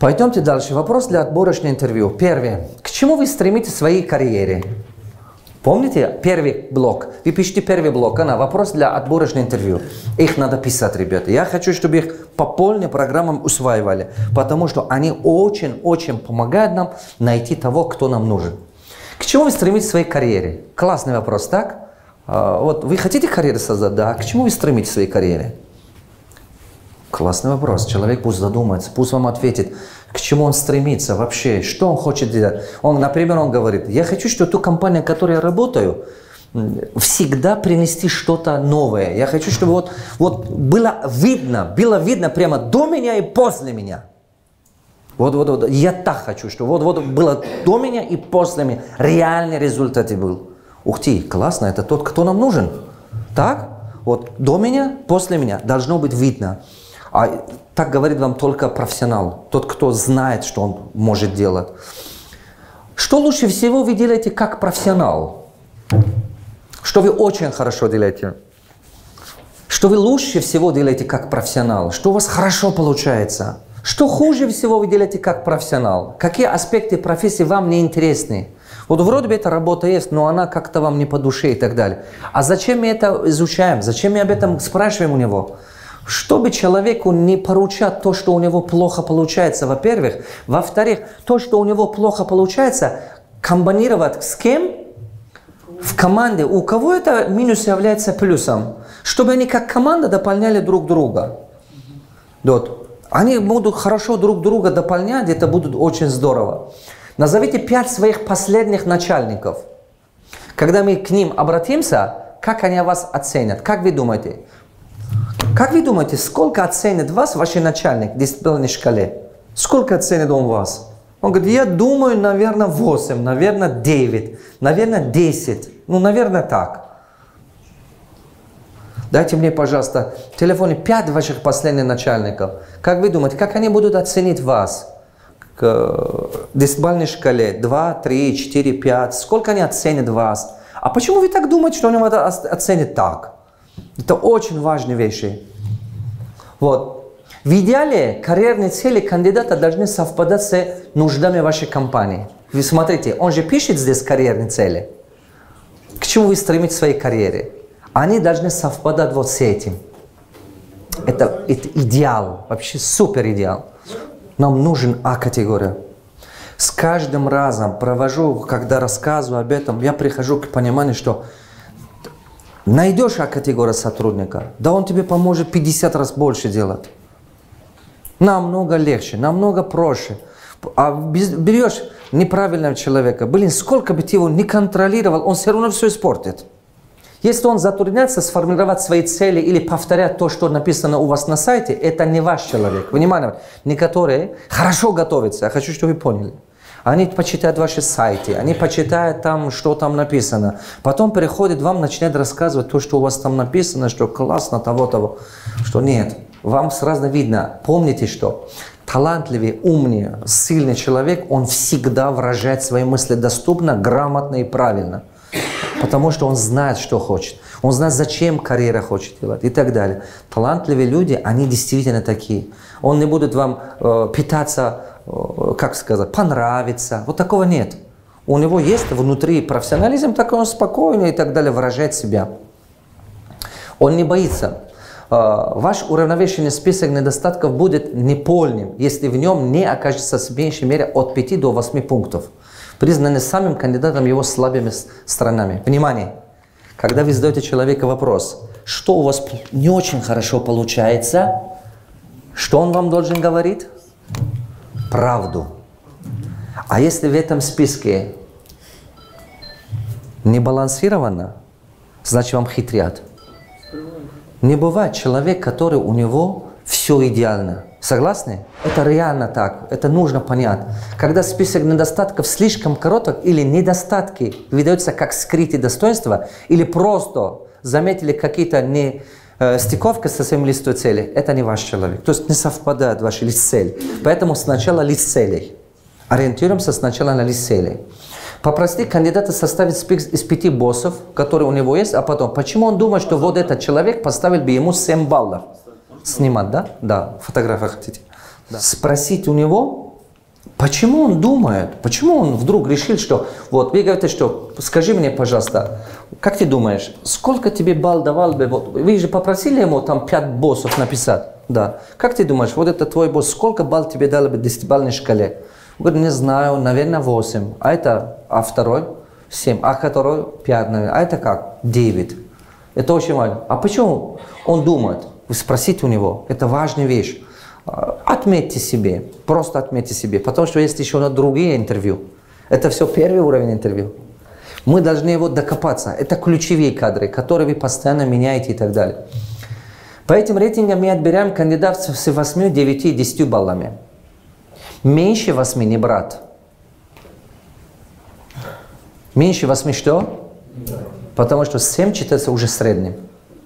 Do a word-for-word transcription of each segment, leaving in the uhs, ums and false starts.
Пойдемте дальше. Вопрос для отборочного интервью. Первое. К чему вы стремитесь в своей карьере? Помните первый блок? Вы пишите первый блок. Она, вопрос для отборочного интервью. Их надо писать, ребята. Я хочу, чтобы их по полным программам усваивали. Потому что они очень-очень помогают нам найти того, кто нам нужен. К чему вы стремитесь в своей карьере? Классный вопрос, так? А, вот вы хотите карьеру создать? Да. К чему вы стремитесь в своей карьере? Классный вопрос. Человек пусть задумается, пусть вам ответит, к чему он стремится вообще, что он хочет делать. Он, например, он говорит, я хочу, чтобы ту компанию, в которой я работаю, всегда принести что-то новое. Я хочу, чтобы вот, вот было видно, было видно прямо до меня и после меня. Вот, вот, вот. Я так хочу, чтобы вот, вот было до меня и после меня. Реальный результат был. Ух ты, классно, это тот, кто нам нужен. Так? Вот до меня, после меня должно быть видно. А так говорит вам только профессионал, тот, кто знает, что он может делать. Что лучше всего вы делаете как профессионал? Что вы очень хорошо делаете? Что вы лучше всего делаете как профессионал? Что у вас хорошо получается? Что хуже всего вы делаете как профессионал? Какие аспекты профессии вам не интересны? Вот вроде бы эта работа есть, но она как-то вам не по душе и так далее. А зачем мы это изучаем? Зачем мы об этом спрашиваем у него? Чтобы человеку не поручать то, что у него плохо получается, во-первых. Во-вторых, то, что у него плохо получается, комбинировать с кем? В команде. У кого это минус является плюсом? Чтобы они как команда дополняли друг друга. Вот. Они будут хорошо друг друга дополнять, это будет очень здорово. Назовите пять своих последних начальников. Когда мы к ним обратимся, как они вас оценят? Как вы думаете? Как вы думаете, сколько оценит вас ваш начальник в десятибалльной шкале? Сколько оценит он вас? Он говорит, я думаю, наверное, восемь, наверное, девять, наверное, десять. Ну, наверное, так. Дайте мне, пожалуйста, в телефоне пять ваших последних начальников. Как вы думаете, как они будут оценить вас? К десятибалльной шкале два, три, четыре, пять. Сколько они оценят вас? А почему вы так думаете, что они вас оценят так? Это очень важные вещи. Вот. В идеале карьерные цели кандидата должны совпадать с нуждами вашей компании. Вы смотрите, он же пишет здесь карьерные цели. К чему вы стремитесь в своей карьере? Они должны совпадать вот с этим. Это, это идеал, вообще супер идеал. Нам нужен А-категория. С каждым разом провожу, когда рассказываю об этом, я прихожу к пониманию, что найдешь А-категорию сотрудника, да он тебе поможет пятьдесят раз больше делать. Намного легче, намного проще. А берешь неправильного человека, блин, сколько бы ты его не контролировал, он все равно все испортит. Если он затрудняется сформировать свои цели или повторять то, что написано у вас на сайте, это не ваш человек. Внимание, некоторые хорошо готовятся, я хочу, чтобы вы поняли. Они почитают ваши сайты, они почитают там, что там написано. Потом приходят вам, начинают рассказывать то, что у вас там написано, что классно, того-того. Что нет, вам сразу видно. Помните, что талантливый, умный, сильный человек, он всегда выражает свои мысли доступно, грамотно и правильно. Потому что он знает, что хочет. Он знает, зачем карьера хочет делать и так далее. Талантливые люди, они действительно такие. Он не будет вам э, питаться, э, как сказать, понравиться. Вот такого нет. У него есть внутри профессионализм, такой он спокойный и так далее, выражает себя. Он не боится. Э, ваш уравновешенный список недостатков будет неполным, если в нем не окажется в меньшей мере от пяти до восьми пунктов, признаны самим кандидатом его слабыми сторонами. Внимание! Когда вы задаете человеку вопрос, что у вас не очень хорошо получается, что он вам должен говорить? Правду. А если в этом списке не балансировано, значит вам хитрят. Не бывает человек, который у него все идеально. Согласны? Это реально так. Это нужно понять. Когда список недостатков слишком короток или недостатки выдаются как скрытые достоинства, или просто заметили какие-то не э, стыковки со своим листом целей, это не ваш человек. То есть не совпадает ваши лист целей. Поэтому сначала лист целей. Ориентируемся сначала на лист целей. Попроси кандидата составить список из пяти боссов, которые у него есть, а потом, почему он думает, что вот этот человек поставил бы ему семь баллов. Снимать, да? Да, фотографию хотите. Да. Спросить у него, Почему он думает? Почему он вдруг решил, что... Вот, вы говорите, что... Скажи мне, пожалуйста, как ты думаешь, сколько тебе балл давал бы... Вот, вы же попросили ему там пять боссов написать. Да. Как ты думаешь, вот это твой босс, сколько балл тебе дал бы в десятибалльной шкале? Он говорит, не знаю, наверное, восемь. А это... А второй? семь. А второй? пять, наверное. А это как? девять. Это очень важно. А почему он думает? Вы спросите у него. Это важная вещь. Отметьте себе, просто отметьте себе, потому что есть еще на другие интервью. Это все первый уровень интервью. Мы должны его докопаться. Это ключевые кадры, которые вы постоянно меняете и так далее. По этим рейтингам мы отбираем кандидатов с восьмью, девятью, десятью баллами. Меньше восьми не брат. Меньше восьми что? Потому что семь считается уже средним.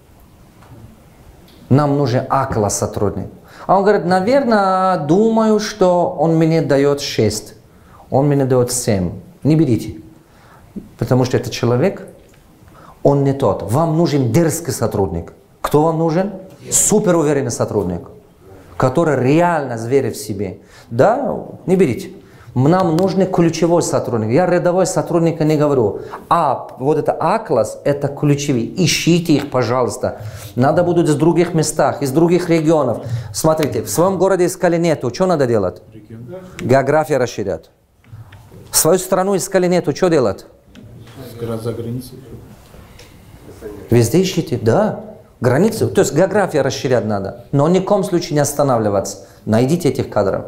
Нам нужен А-класс сотрудник. А он говорит, наверное, думаю, что он мне дает шесть, он мне дает семь. Не берите, потому что этот человек, он не тот. Вам нужен дерзкий сотрудник. Кто вам нужен? Суперуверенный сотрудник, который реально верит в себе. Да, не берите. Нам нужен ключевой сотрудник. Я рядовой сотрудника не говорю. А вот это А-класс, это ключевые. Ищите их, пожалуйста. Надо будет из других местах, из других регионов. Смотрите, в своем городе искали нету. Что надо делать? География расширять. Свою страну искали нету. Что делать? За границей. Везде ищите, да. Границы. То есть география расширять надо. Но ни в коем случае не останавливаться. Найдите этих кадров.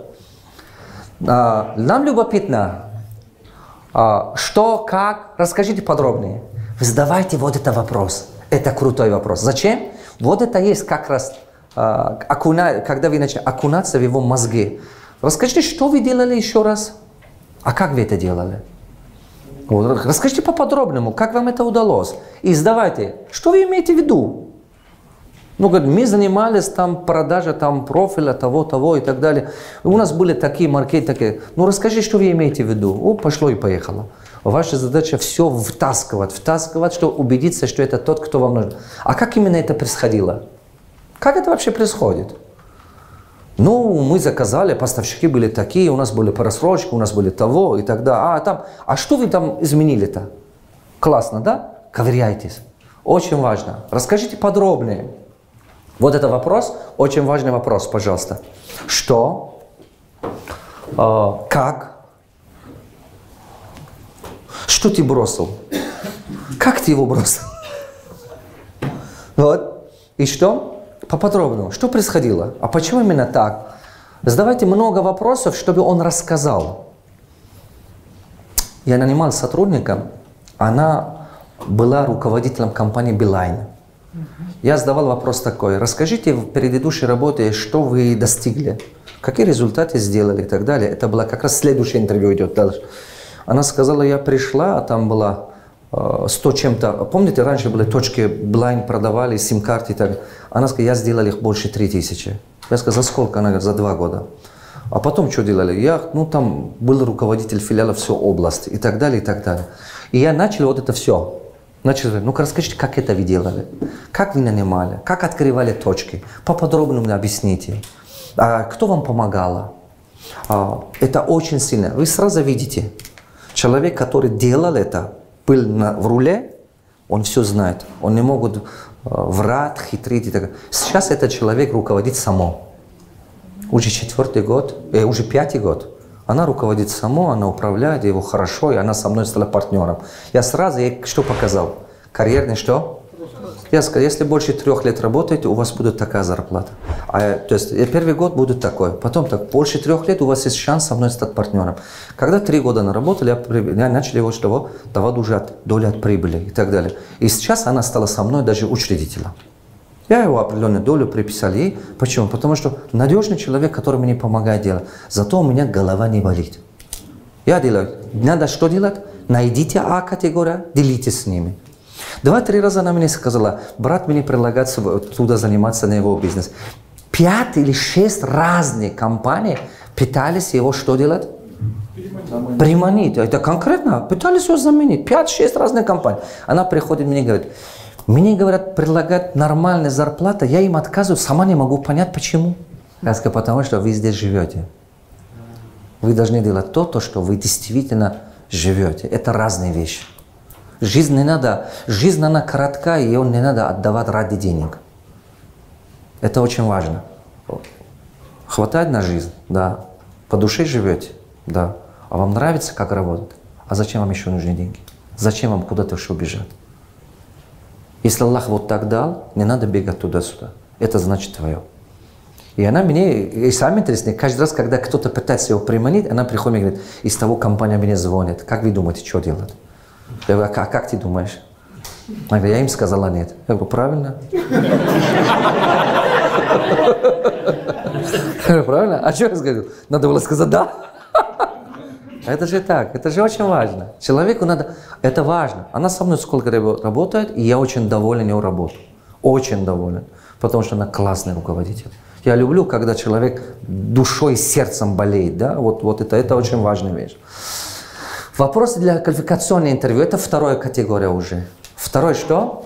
Нам любопытно, что, как, расскажите подробнее. Задавайте вот этот вопрос. Это крутой вопрос. Зачем? Вот это есть как раз, окуна, когда вы начинаете окунаться в его мозги. Расскажите, что вы делали еще раз, а как вы это делали. Вот. Расскажите по-подробному, как вам это удалось. И задавайте, что вы имеете в виду. Ну, говорит, мы занимались там продажей там, профиля того, того и так далее. У нас были такие маркеты, такие. Ну, расскажи, что вы имеете в виду. О, пошло и поехало. Ваша задача все втаскивать, втаскивать, чтобы убедиться, что это тот, кто вам нужен. А как именно это происходило? Как это вообще происходит? Ну, мы заказали, поставщики были такие, у нас были по рассрочке, у нас были того и так далее. А, там, а что вы там изменили-то? Классно, да? Ковыряйтесь. Очень важно. Расскажите подробнее. Вот это вопрос, очень важный вопрос, пожалуйста. Что? Э, как? Что ты бросил? Как ты его бросил? Вот. И что? Поподробнее. Что происходило? А почему именно так? Задавайте много вопросов, чтобы он рассказал. Я нанимал сотрудника, она была руководителем компании Билайн. Я задавал вопрос такой, расскажите в предыдущей работе, что вы достигли, какие результаты сделали и так далее. Это было как раз следующее интервью идет дальше. Она сказала, я пришла, а там было э, сто чем-то, помните, раньше были точки, Билайн продавали, сим-карты и так далее. Она сказала, я сделал их больше три тысячи. Я сказал, за сколько? Она говорит, за два года. А потом что делали? Я, ну там был руководитель филиала всей области и так далее, и так далее. И я начал вот это все. Начали говорить, ну-ка расскажите, как это вы делали, как вы нанимали, как открывали точки, поподробнее объясните, а, кто вам помогал. А, это очень сильно. Вы сразу видите, человек, который делал это, был на, в руле, он все знает, он не может а, врать, хитрить и так далее. Сейчас этот человек руководит само. Уже четвертый год, э, уже пятый год. Она руководит само, она управляет его хорошо, и она со мной стала партнером. Я сразу ей что показал? Карьерный что? Я сказал, если больше трех лет работаете, у вас будет такая зарплата. А, то есть первый год будет такой. Потом так, больше трех лет у вас есть шанс со мной стать партнером. Когда три года наработали, я, я начал его что давать уже от, долю от прибыли и так далее. И сейчас она стала со мной даже учредителем. Я его определенную долю приписал ей. Почему? Потому что надежный человек, который мне помогает делать. Зато у меня голова не болит. Я делаю. Надо что делать? Найдите А-категорию, делитесь с ними. Два-три раза она мне сказала, брат мне предлагает туда заниматься на его бизнес. Пять или шесть разных компаний пытались его что делать? Приманить. Это конкретно. Пытались его заменить. Пять-шесть разных компаний. Она приходит мне и говорит, мне, говорят, предлагают нормальную зарплату, я им отказываю, сама не могу понять, почему. Я сказал, потому что вы здесь живете. Вы Вы должны делать то, то, что вы действительно живете. Это разные вещи. Жизнь не надо, жизнь она коротка, и ее не надо отдавать ради денег. Это очень важно. Хватает на жизнь? Да. По душе живете? Да. А вам нравится, как работать? А зачем вам еще нужны деньги? Зачем вам куда-то еще бежать? Если Аллах вот так дал, не надо бегать туда-сюда. Это значит твое. И она мне, и сами интересно, каждый раз, когда кто-то пытается его приманить, она приходит и говорит, из того компания мне звонит. Как вы думаете, что делать? Я говорю, а как ты думаешь? Она говорит, я им сказала нет. Я говорю, правильно. Правильно? А что я говорю? Надо было сказать да. Это же так, это же очень важно. Человеку надо, это важно. Она со мной сколько работает, и я очень доволен ее работой. Очень доволен, потому что она классный руководитель. Я люблю, когда человек душой и сердцем болеет. Да? Вот, вот это, это очень важная вещь. Вопросы для квалификационного интервью. Это вторая категория уже. Второй что?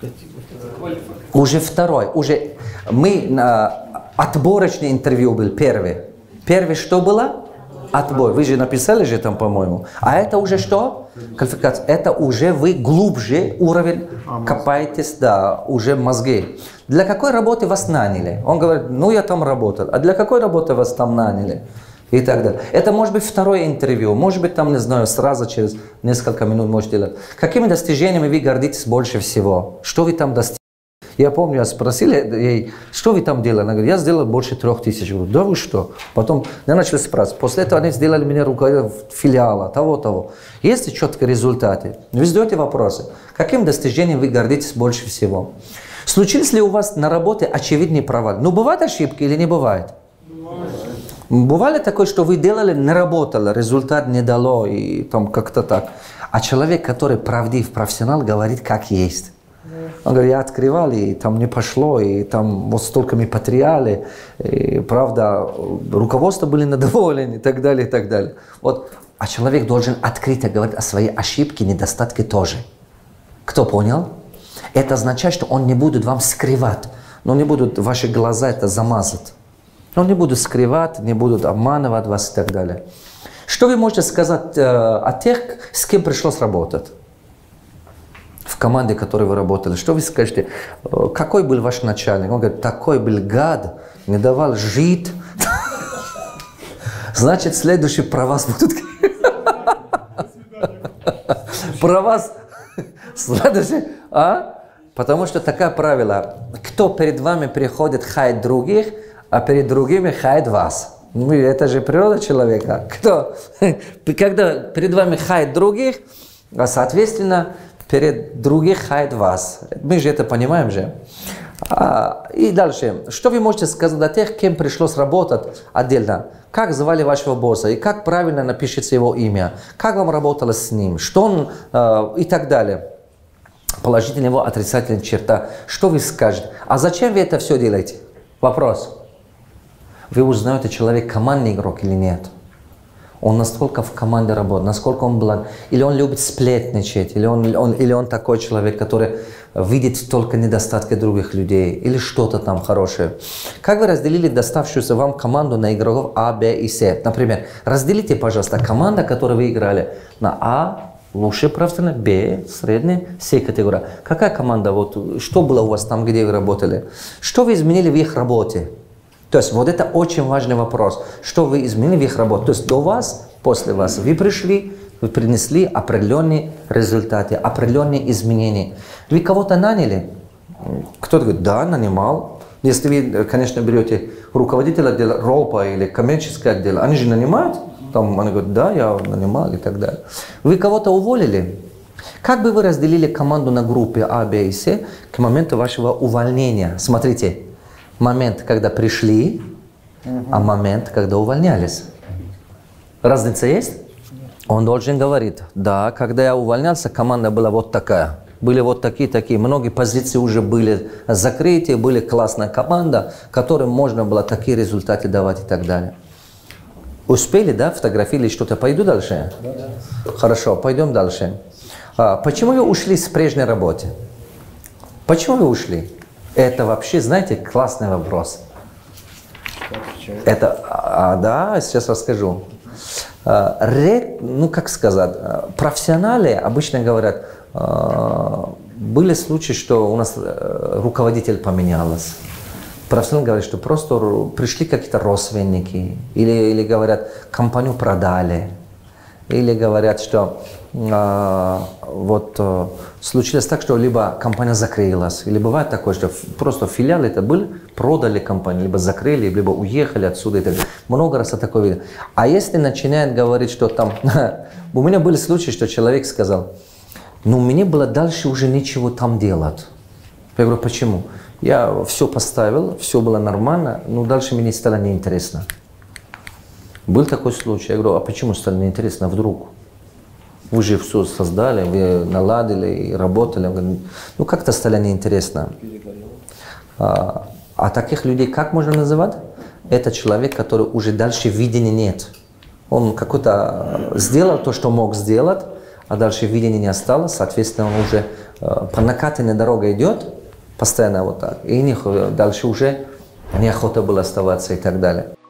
Уже второй. Уже мы на отборочное интервью был первый. Первый что было? Отбор. Вы же написали же там, по-моему. А это уже что? Квалификация. Это уже вы глубже уровень копаетесь, да, уже мозги. Для какой работы вас наняли? Он говорит, ну я там работал. А для какой работы вас там наняли? И так далее. Это может быть второе интервью. Может быть там, не знаю, сразу через несколько минут можете делать. Какими достижениями вы гордитесь больше всего? Что вы там достигли? Я помню, я спросил ей, что вы там делали? Она говорит, я сделал больше трех тысяч. Я говорю, да вы что? Потом я начал спрашивать. После этого они сделали меня руководителем филиала, того-того. Есть ли четкие результаты? Вы задаете вопросы. Каким достижением вы гордитесь больше всего? Случились ли у вас на работе очевидный провал? Ну, бывают ошибки или не бывает? Бывает. Бывало такое, что вы делали, не работало, результат не дало, и там как-то так. А человек, который правдив, профессионал, говорит, как есть. Он говорит, я открывал, и там не пошло, и там вот столько мы потеряли, и, правда, руководство были недоволены, и так далее, и так далее. Вот. А человек должен открыто говорить о своей ошибке, недостатке тоже. Кто понял? Это означает, что он не будет вам скрывать, но не будут ваши глаза это замазать. Он не будет скрывать, не будут обманывать вас и так далее. Что вы можете сказать э, о тех, с кем пришлось работать? В команде, в которой вы работали. Что вы скажете? Какой был ваш начальник? Он говорит, такой был гад, не давал жить. Значит, следующий про вас будут... Про вас следующий... А? Потому что такое правило. Кто перед вами приходит, хаять других, а перед другими хаять вас. Ну, это же природа человека. Кто? Когда перед вами хаять других, а соответственно, перед других хаять вас. Мы же это понимаем же. А, и дальше. Что вы можете сказать о тех, кем пришлось работать отдельно? Как звали вашего босса? И как правильно напишется его имя? Как вам работало с ним? Что он... Э, и так далее. Положительная его отрицательная черта. Что вы скажете? А зачем вы это все делаете? Вопрос. Вы узнаете, человек командный игрок или нет. Он настолько в команде работает, насколько он благ, или он любит сплетничать, или он, он, или он такой человек, который видит только недостатки других людей, или что-то там хорошее. Как вы разделили доставшуюся вам команду на игроков А, Б и С? Например, разделите, пожалуйста, команда, которую вы играли, на А, лучший профессионал, Б, средний, С категория. Какая команда, вот, что было у вас там, где вы работали? Что вы изменили в их работе? То есть вот это очень важный вопрос. Что вы изменили в их работе? То есть до вас, после вас, вы пришли, вы принесли определенные результаты, определенные изменения. Вы кого-то наняли? Кто-то говорит, да, нанимал. Если вы, конечно, берете руководителя отдела РОПа или коммерческого отдела, они же нанимают. Там они говорят, да, я нанимал и так далее. Вы кого-то уволили? Как бы вы разделили команду на группы А, Б и С к моменту вашего увольнения? Смотрите. Момент, когда пришли, uh-huh. а момент, когда увольнялись. Разница есть? Он должен говорить, да, когда я увольнялся, команда была вот такая. Были вот такие-такие. Многие позиции уже были закрыты, были классная команда, которым можно было такие результаты давать и так далее. Успели, да, фотографировали что-то? Пойду дальше? Да. Хорошо, пойдем дальше. А, почему вы ушли с прежней работы? Почему вы ушли? Это вообще, знаете, классный вопрос. Это, а, да, сейчас расскажу. Ред, ну как сказать, профессионалы обычно говорят, были случаи, что у нас руководитель поменялся. Профессионалы говорят, что просто пришли какие-то родственники, или, или говорят, компанию продали, или говорят, что э, вот э, случилось так, что либо компания закрылась, или бывает такое, что просто филиал это был, продали компанию, либо закрыли, либо уехали отсюда и так далее. Много раз такое видно. А если начинает говорить, что там, у меня были случаи, что человек сказал, ну мне было дальше уже ничего там делать. Я говорю, почему? Я все поставил, все было нормально, но дальше мне стало неинтересно. Был такой случай. Я говорю, а почему стало неинтересно вдруг? Вы же все создали, вы наладили и работали. Говорю, ну как-то стало неинтересно. А, а таких людей как можно называть? Это человек, который уже дальше видения нет. Он какой-то сделал то, что мог сделать, а дальше видения не осталось. Соответственно, он уже по накатанной дороге идет, постоянно вот так. И у них дальше уже неохота было оставаться и так далее.